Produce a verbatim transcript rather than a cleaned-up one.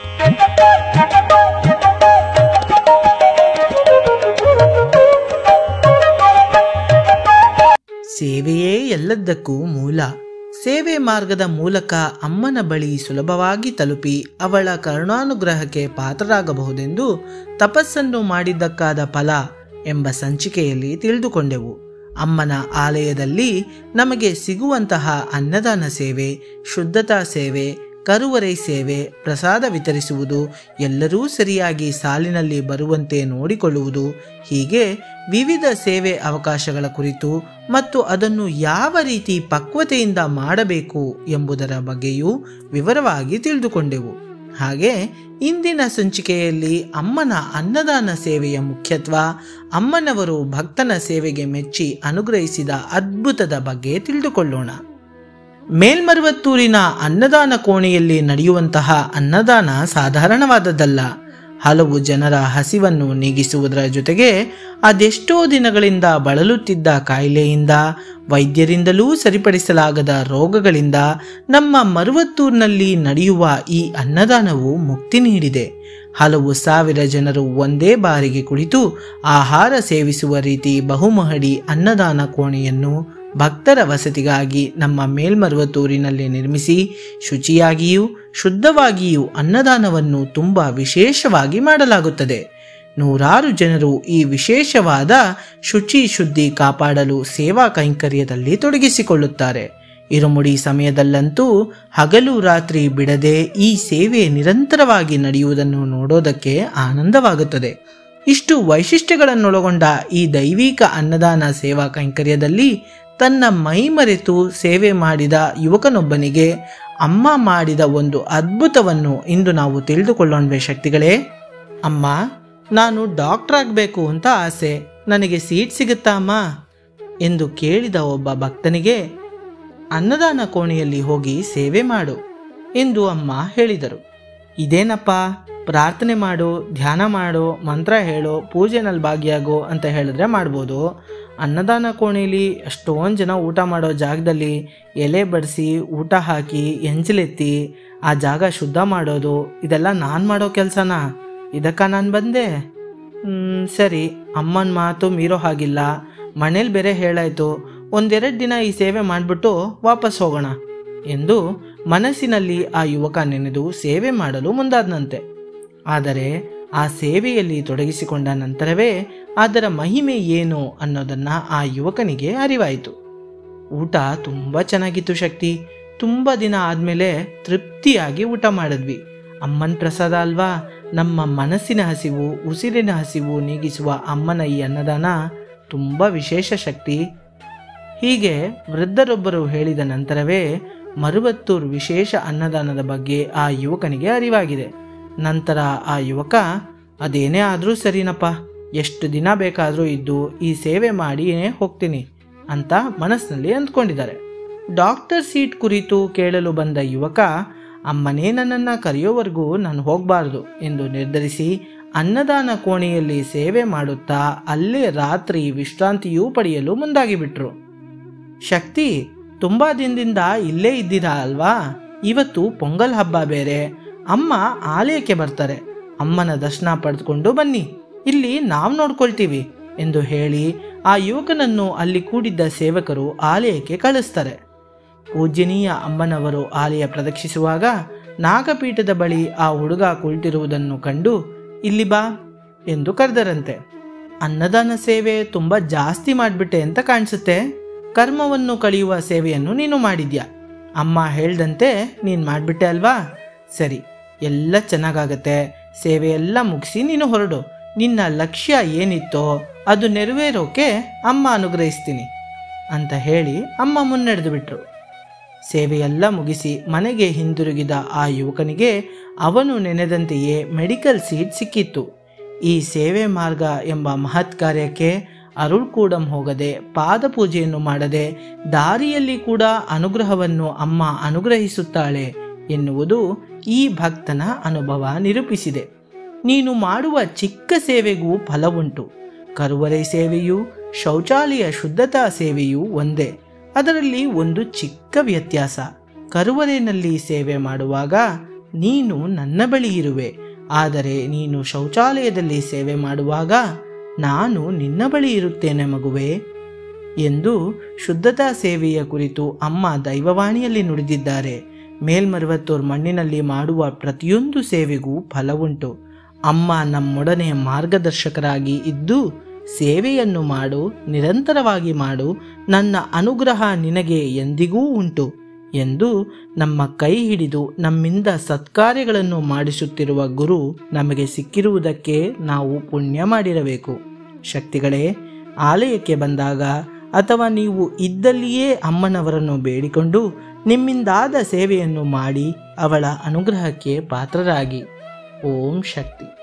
ಸೇವೆಯೇ ಎಲ್ಲದಕ್ಕೂ ಮೂಲ. ಸೇವೆ ಮಾರ್ಗದ ಮೂಲಕ ಅಮ್ಮನ ಬಳಿ ಸುಲಭವಾಗಿ ತಲುಪಿ ಅವಳ ಕರುಣಾನುಗ್ರಹಕ್ಕೆ ಪಾತ್ರರಾಗಬಹುದೆಂದು ತಪಸ್ಸನ್ನು ಮಾಡಿದ್ದಕ್ಕಾದ ಫಲ ಎಂಬ ಸಂಚಿಕೆಯಲ್ಲಿ ತಿಳಿದುಕೊಂಡೆವು. ಅಮ್ಮನ ಆಲಯದಲ್ಲಿ ನಮಗೆ ಸಿಗುವಂತಹ ಅನ್ನದಾನ ಸೇವೆ, ಶುದ್ಧತಾ ಸೇವೆ, ಕರುವರೈ ಸೇವೆ, ಪ್ರಸಾದ ವಿತರಿಸುವುದು, ಎಲ್ಲರೂ ಸರಿಯಾಗಿ ಸಾಲಿನಲ್ಲಿ ಬರುವಂತೆ ನೋಡಿಕೊಳ್ಳುವುದು, ಹೀಗೆ ವಿವಿಧ ಸೇವೆ ಅವಕಾಶಗಳ ಕುರಿತು ಮತ್ತು ಅದನ್ನು ಯಾವ ರೀತಿ ಪಕ್ವತೆಯಿಂದ ಮಾಡಬೇಕು ಎಂಬುದರ ಬಗ್ಗೆಯೂ ವಿವರವಾಗಿ ತಿಳಿದುಕೊಂಡೆವು. ಹಾಗೆ ಇಂದಿನ ಸಂಚಿಕೆಯಲ್ಲಿ ಅಮ್ಮನ ಅನ್ನದಾನ ಸೇವೆಯ ಮುಖ್ಯತ್ವ, ಅಮ್ಮನವರು ಭಕ್ತನ ಸೇವೆಗೆ ಮೆಚ್ಚಿ ಅನುಗ್ರಹಿಸಿದ ಅದ್ಭುತದ ಬಗ್ಗೆ ತಿಳಿದುಕೊಳ್ಳೋಣ. ಮೇಲ್ಮರುವತ್ತೂರಿನ ಅನ್ನದಾನ ಕೋಣೆಯಲ್ಲಿ ನಡೆಯುವಂತಹ ಅನ್ನದಾನ ಸಾಧಾರಣವಾದದ್ದಲ್ಲ. ಹಲವು ಜನರ ಹಸಿವನ್ನು ನೀಗಿಸುವುದರ ಜೊತೆಗೆ ಅದೆಷ್ಟೋ ದಿನಗಳಿಂದ ಬಳಲುತ್ತಿದ್ದ ಕಾಯಿಲೆಯಿಂದ, ವೈದ್ಯರಿಂದಲೂ ಸರಿಪಡಿಸಲಾಗದ ರೋಗಗಳಿಂದ ನಮ್ಮ ಮರುವತ್ತೂರಿನಲ್ಲಿ ನಡೆಯುವ ಈ ಅನ್ನದಾನವು ಮುಕ್ತಿ ನೀಡಿದೆ. ಹಲವು ಸಾವಿರ ಜನರು ಒಂದೇ ಬಾರಿಗೆ ಕುಳಿತು ಆಹಾರ ಸೇವಿಸುವ ರೀತಿ ಬಹುಮಹಡಿ ಅನ್ನದಾನ ಕೋಣೆಯನ್ನು ಭಕ್ತರ ವಸತಿಗಾಗಿ ನಮ್ಮ ಮೇಲ್ಮರುವತ್ತೂರಿನಲ್ಲಿ ನಿರ್ಮಿಸಿ ಶುಚಿಯಾಗಿಯೂ ಶುದ್ಧವಾಗಿಯೂ ಅನ್ನದಾನವನ್ನು ತುಂಬ ವಿಶೇಷವಾಗಿ ಮಾಡಲಾಗುತ್ತದೆ. ನೂರಾರು ಜನರು ಈ ವಿಶೇಷವಾದ ಶುಚಿ ಶುದ್ಧಿ ಕಾಪಾಡಲು ಸೇವಾ ಕೈಂಕರ್ಯದಲ್ಲಿ ತೊಡಗಿಸಿಕೊಳ್ಳುತ್ತಾರೆ. ಇರುಮುಡಿ ಸಮಯದಲ್ಲಂತೂ ಹಗಲು ರಾತ್ರಿ ಬಿಡದೆ ಈ ಸೇವೆ ನಿರಂತರವಾಗಿ ನಡೆಯುವುದನ್ನು ನೋಡೋದಕ್ಕೆ ಆನಂದವಾಗುತ್ತದೆ. ಇಷ್ಟು ವೈಶಿಷ್ಟ್ಯಗಳನ್ನೊಳಗೊಂಡ ಈ ದೈವಿಕ ಅನ್ನದಾನ ಸೇವಾ ಕೈಂಕರ್ಯದಲ್ಲಿ ತನ್ನ ಮೈ ಮರೆತು ಸೇವೆ ಮಾಡಿದ ಯುವಕನೊಬ್ಬನಿಗೆ ಅಮ್ಮ ಮಾಡಿದ ಒಂದು ಅದ್ಭುತವನ್ನು ಇಂದು ನಾವು ತಿಳಿದುಕೊಳ್ಳೋಣ ಶಕ್ತಿಗಳೇ. ಅಮ್ಮ, ನಾನು ಡಾಕ್ಟರ್ ಆಗಬೇಕು ಅಂತ ಆಸೆ, ನನಗೆ ಸೀಟ್ ಸಿಗುತ್ತಾ ಅಮ್ಮ ಎಂದು ಕೇಳಿದ ಒಬ್ಬ ಭಕ್ತನಿಗೆ ಅನ್ನದಾನ ಕೋಣೆಯಲ್ಲಿ ಹೋಗಿ ಸೇವೆ ಮಾಡು ಎಂದು ಅಮ್ಮ ಹೇಳಿದರು. ಇದೇನಪ್ಪ, ಪ್ರಾರ್ಥನೆ ಮಾಡು, ಧ್ಯಾನ ಮಾಡು, ಮಂತ್ರ ಹೇಳು, ಪೂಜೆನಲ್ಲಿ ಭಾಗಿಯಾಗೋ ಅಂತ ಹೇಳಿದ್ರೆ ಮಾಡ್ಬೋದು. ಅನ್ನದಾನ ಕೋಣೆಯಲ್ಲಿ ಎಷ್ಟೊಂದು ಜನ ಊಟ ಮಾಡೋ ಜಾಗದಲ್ಲಿ ಎಲೆ ಬಡಿಸಿ ಊಟ ಹಾಕಿ ಎಂಜಲೆತ್ತಿ ಆ ಜಾಗ ಶುದ್ಧ ಮಾಡೋದು, ಇದೆಲ್ಲ ನಾನು ಮಾಡೋ ಕೆಲಸನಾ? ಇದಕ್ಕೆ ನಾನು ಬಂದೆ? ಸರಿ, ಅಮ್ಮನ ಮಾತು ಮೀರೋ ಹಾಗಿಲ್ಲ, ಮನೇಲಿ ಬೇರೆ ಹೇಳಾಯಿತು, ಒಂದೆರಡು ದಿನ ಈ ಸೇವೆ ಮಾಡಿಬಿಟ್ಟು ವಾಪಸ್ ಹೋಗೋಣ ಎಂದು ಮನಸ್ಸಿನಲ್ಲಿ ಆ ಯುವಕ ನೆನೆದು ಸೇವೆ ಮಾಡಲು ಮುಂದಾದನಂತೆ. ಆದರೆ ಆ ಸೇವೆಯಲ್ಲಿ ತೊಡಗಿಸಿಕೊಂಡ ನಂತರವೇ ಅದರ ಮಹಿಮೆ ಏನು ಅನ್ನೋದನ್ನು ಆ ಯುವಕನಿಗೆ ಅರಿವಾಯಿತು. ಊಟ ತುಂಬ ಚೆನ್ನಾಗಿತ್ತು ಶಕ್ತಿ. ತುಂಬ ದಿನ ಆದಮೇಲೆ ತೃಪ್ತಿಯಾಗಿ ಊಟ ಮಾಡಿದ್ವಿ. ಅಮ್ಮನ ಪ್ರಸಾದ ಅಲ್ವಾ, ನಮ್ಮ ಮನಸ್ಸಿನ ಹಸಿವು, ಉಸಿರಿನ ಹಸಿವು ನೀಗಿಸುವ ಅಮ್ಮನ ಈ ಅನ್ನದಾನ ತುಂಬ ವಿಶೇಷ ಶಕ್ತಿ. ಹೀಗೆ ವೃದ್ಧರೊಬ್ಬರು ಹೇಳಿದ ನಂತರವೇ ಮರುವತ್ತೂರು ವಿಶೇಷ ಅನ್ನದಾನದ ಬಗ್ಗೆ ಆ ಯುವಕನಿಗೆ ಅರಿವಾಗಿದೆ. ನಂತರ ಆ ಯುವಕ, ಅದೇನೇ ಆದರೂ ಸರಿನಪ್ಪ, ಎಷ್ಟು ದಿನ ಬೇಕಾದರೂ ಇದ್ದು ಈ ಸೇವೆ ಮಾಡಿಯೇ ಹೋಗ್ತೀನಿ ಅಂತ ಮನಸ್ಸಿನಲ್ಲಿ ಅಂದ್ಕೊಂಡಿದ್ದಾರೆ. ಡಾಕ್ಟರ್ ಸೀಟ್ ಕುರಿತು ಕೇಳಲು ಬಂದ ಯುವಕ, ಅಮ್ಮನೇ ನನ್ನನ್ನು ಕರೆಯೋವರೆಗೂ ನಾನು ಹೋಗಬಾರ್ದು ಎಂದು ನಿರ್ಧರಿಸಿ ಅನ್ನದಾನ ಕೋಣೆಯಲ್ಲಿ ಸೇವೆ ಮಾಡುತ್ತಾ ಅಲ್ಲೇ ರಾತ್ರಿ ವಿಶ್ರಾಂತಿಯೂ ಪಡೆಯಲು ಮುಂದಾಗಿಬಿಟ್ರು. ಶಕ್ತಿ, ತುಂಬ ದಿನದಿಂದ ಇಲ್ಲೇ ಇದ್ದೀರಾ ಅಲ್ವಾ? ಇವತ್ತು ಪೊಂಗಲ್ ಹಬ್ಬ ಬೇರೆ, ಅಮ್ಮ ಆಲಯಕ್ಕೆ ಬರ್ತಾರೆ, ಅಮ್ಮನ ದರ್ಶನ ಪಡೆದುಕೊಂಡು ಬನ್ನಿ, ಇಲ್ಲಿ ನಾವು ನೋಡ್ಕೊಳ್ತೀವಿ ಎಂದು ಹೇಳಿ ಆ ಯುವಕನನ್ನು ಅಲ್ಲಿ ಕೂಡಿದ್ದ ಸೇವಕರು ಆಲಯಕ್ಕೆ ಕಳಿಸ್ತಾರೆ. ಪೂಜ್ಯನೀಯ ಅಮ್ಮನವರು ಆಲಯ ಪ್ರದಕ್ಷಿಸುವಾಗ ನಾಗಪೀಠದ ಬಳಿ ಆ ಹುಡುಗ ಕುಳಿತಿರುವುದನ್ನು ಕಂಡು ಇಲ್ಲಿ ಬಾ ಎಂದು ಕರೆದರಂತೆ. ಅನ್ನದಾನ ಸೇವೆ ತುಂಬ ಜಾಸ್ತಿ ಮಾಡಿಬಿಟ್ಟೆ ಅಂತ ಕಾಣಿಸುತ್ತೆ. ಕರ್ಮವನ್ನು ಕಳೆಯುವ ಸೇವೆಯನ್ನು ನೀನು ಮಾಡಿದ್ಯಾ, ಅಮ್ಮ ಹೇಳ್ದಂತೆ ನೀನು ಮಾಡಿಬಿಟ್ಟೆ ಅಲ್ವಾ? ಸರಿ, ಎಲ್ಲ ಚೆನ್ನಾಗಾಗತ್ತೆ, ಸೇವೆ ಎಲ್ಲ ಮುಗಿಸಿ ನೀನು ಹೊರಡು. ನಿನ್ನ ಲಕ್ಷ್ಯ ಏನಿತ್ತೋ ಅದು ನೆರವೇರೋಕೆ ಅಮ್ಮ ಅನುಗ್ರಹಿಸ್ತೀನಿ ಅಂತ ಹೇಳಿ ಅಮ್ಮ ಮುನ್ನಡೆದು ಬಿಟ್ರು. ಸೇವೆಯೆಲ್ಲ ಮುಗಿಸಿ ಮನೆಗೆ ಹಿಂದಿರುಗಿದ ಆ ಯುವಕನಿಗೆ ಅವನು ನೆನೆದಂತೆಯೇ ಮೆಡಿಕಲ್ ಸೀಟ್ ಸಿಕ್ಕಿತ್ತು. ಈ ಸೇವೆ ಮಾರ್ಗ ಎಂಬ ಮಹತ್ ಕಾರ್ಯಕ್ಕೆ ಅರುಳ್ ಕೂಡ ಹೋಗದೆ, ಪಾದಪೂಜೆಯನ್ನು ಮಾಡದೆ ದಾರಿಯಲ್ಲಿ ಕೂಡ ಅನುಗ್ರಹವನ್ನು ಅಮ್ಮ ಅನುಗ್ರಹಿಸುತ್ತಾಳೆ ಎನ್ನುವುದು ಈ ಭಕ್ತನ ಅನುಭವ ನಿರೂಪಿಸಿದೆ. ನೀನು ಮಾಡುವ ಚಿಕ್ಕ ಸೇವೆಗೂ ಫಲವುಂಟು. ಕರುವರೈ ಸೇವೆಯೂ ಶೌಚಾಲಯ ಶುದ್ಧತಾ ಸೇವೆಯೂ ಒಂದೇ. ಅದರಲ್ಲಿ ಒಂದು ಚಿಕ್ಕ ವ್ಯತ್ಯಾಸ. ಕರುವರೆನಲ್ಲಿ ಸೇವೆ ಮಾಡುವಾಗ ನೀನು ನನ್ನ ಬಳಿ ಇರುವೆ, ಆದರೆ ನೀನು ಶೌಚಾಲಯದಲ್ಲಿ ಸೇವೆ ಮಾಡುವಾಗ ನಾನು ನಿನ್ನ ಬಳಿ ಇರುತ್ತೇನೆ ಮಗುವೆ ಎಂದು ಶುದ್ಧತಾ ಸೇವೆಯ ಕುರಿತು ಅಮ್ಮ ದೈವವಾಣಿಯಲ್ಲಿ ನುಡಿದಿದ್ದಾರೆ. ಮೇಲ್ಮರುವತ್ತೂರ್ ಮಣ್ಣಿನಲ್ಲಿ ಮಾಡುವ ಪ್ರತಿಯೊಂದು ಸೇವೆಗೂ ಫಲವುಂಟು. ಅಮ್ಮ ನಮ್ಮೊಡನೆ ಮಾರ್ಗದರ್ಶಕರಾಗಿ ಇದ್ದು ಸೇವೆಯನ್ನು ಮಾಡು, ನಿರಂತರವಾಗಿ ಮಾಡು, ನನ್ನ ಅನುಗ್ರಹ ನಿನಗೆ ಎಂದಿಗೂ ಉಂಟು ಎಂದು ನಮ್ಮ ಕೈ ಹಿಡಿದು ನಮ್ಮಿಂದ ಸತ್ಕಾರ್ಯಗಳನ್ನು ಮಾಡಿಸುತ್ತಿರುವ ಗುರು ನಮಗೆ ಸಿಕ್ಕಿರುವುದಕ್ಕೆ ನಾವು ಪುಣ್ಯ ಮಾಡಿರಬೇಕು. ಶಕ್ತಿಗಳೇ, ಆಲಯಕ್ಕೆ ಬಂದಾಗ ಅಥವಾ ನೀವು ಇದ್ದಲ್ಲಿಯೇ ಅಮ್ಮನವರನ್ನು ಬೇಡಿಕೊಂಡು ನಿಮ್ಮಿಂದಾದ ಸೇವೆಯನ್ನು ಮಾಡಿ ಅವಳ ಅನುಗ್ರಹಕ್ಕೆ ಪಾತ್ರರಾಗಿ. ಓಂ ಶಕ್ತಿ.